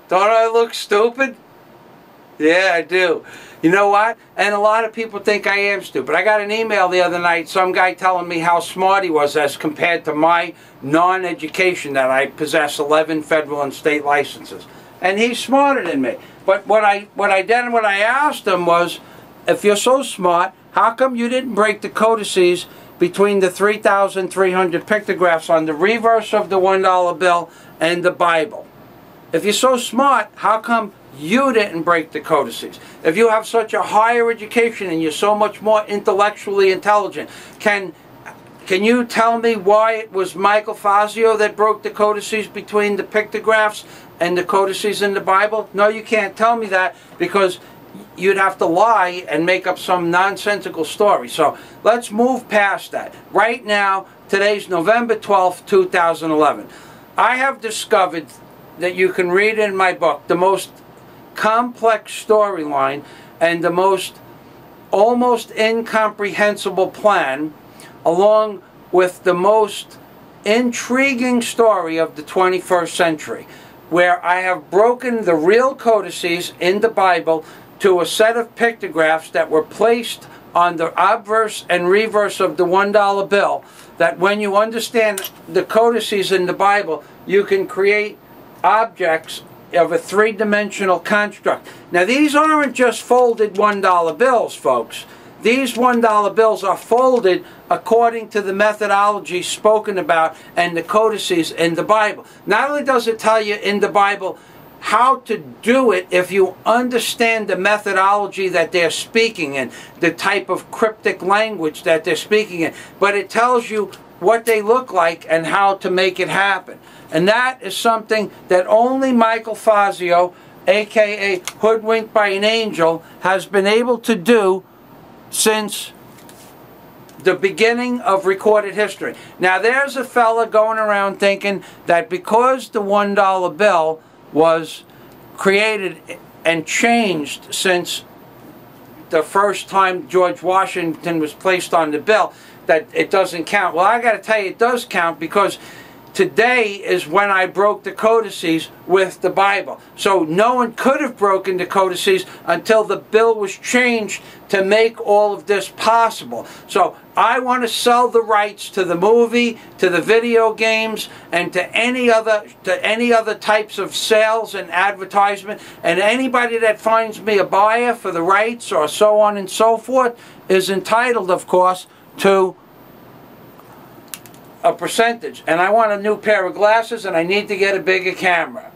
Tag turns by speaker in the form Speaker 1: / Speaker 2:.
Speaker 1: Don't I look stupid? Yeah, I do. You know what? And a lot of people think I am stupid. I got an email the other night, some guy telling me how smart he was as compared to my non-education that I possess 11 federal and state licenses. And he's smarter than me. But what I asked him was, if you're so smart, how come you didn't break the codices between the 3,300 pictographs on the reverse of the $1 bill and the Bible? If you're so smart, how come you didn't break the codices? If you have such a higher education and you're so much more intellectually intelligent, can you tell me why it was Michael Fazio that broke the codices between the pictographs and the codices in the Bible? No, you can't tell me that, because you'd have to lie and make up some nonsensical story. So let's move past that. Right now, today's November 12th, 2011. I have discovered that you can read in my book the most complex storyline and the most almost incomprehensible plan, along with the most intriguing story of the 21st century, where I have broken the real codices in the Bible to a set of pictographs that were placed on the obverse and reverse of the $1 bill, that when you understand the codices in the Bible, you can create objects of a three-dimensional construct. Now, these aren't just folded $1 bills, folks. These $1 bills are folded according to the methodology spoken about and the codices in the Bible. Not only does it tell you in the Bible how to do it if you understand the methodology that they're speaking in, the type of cryptic language that they're speaking in, but it tells you what they look like and how to make it happen. And that is something that only Michael Fazio, aka Hoodwinked by an Angel, has been able to do since the beginning of recorded history. Now, there's a fella going around thinking that because the $1 bill was created and changed since the first time George Washington was placed on the bill, that it doesn't count. Well, I got to tell you, it does count, because today is when I broke the codices with the Bible. So no one could have broken the codices until the bill was changed to make all of this possible. So I want to sell the rights to the movie, to the video games, and to any other types of sales and advertisement. And anybody that finds me a buyer for the rights or so on and so forth is entitled, of course, to a percentage. And I want a new pair of glasses, and I need to get a bigger camera.